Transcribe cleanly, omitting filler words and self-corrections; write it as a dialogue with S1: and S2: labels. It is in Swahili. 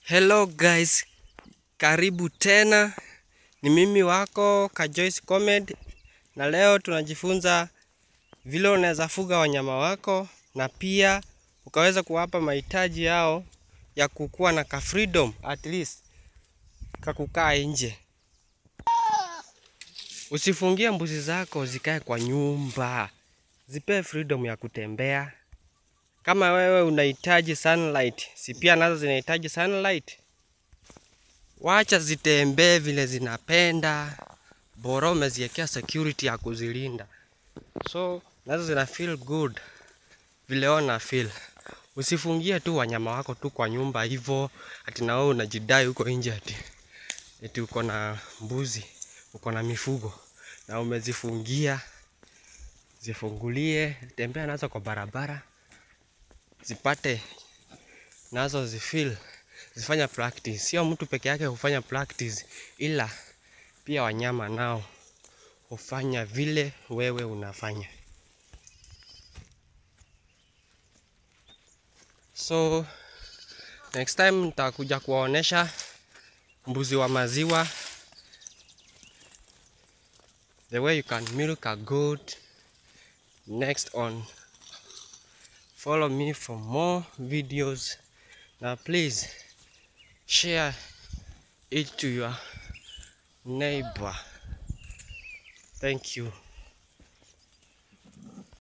S1: Hello guys, karibu tena. Ni mimi wako Joyce Comed, na leo tunajifunza vile unaweza fuga wanyama wako na pia ukaweza kuwapa mahitaji yao ya kukua na ka freedom, at least kakukaa nje. Usifungie mbuzi zako zikae kwa nyumba. Zipe freedom ya kutembea. Kama wewe unahitaji sunlight, si pia nazo zinahitaji sunlight. Wacha zitembee vile zinapenda, bora umeziwekea security ya kuzilinda. So nazo zina feel good vile ona feel. Usifungie tu wanyama wako tu kwa nyumba hivyo ati na wewe unajidai huko nje ati uko na mbuzi, uko na mifugo na umezifungia. Zifungulie, tembea nazo kwa barabara, zipate nazo zifeel, zifanya practice. Sio mtu peke yake hufanya practice, ila pia wanyama nao hufanya vile wewe unafanya. So next time nitakuja kuwaonesha mbuzi wa maziwa, the way you can milk a goat. Next on, follow me for more videos. Now please share it to your neighbor. Thank you.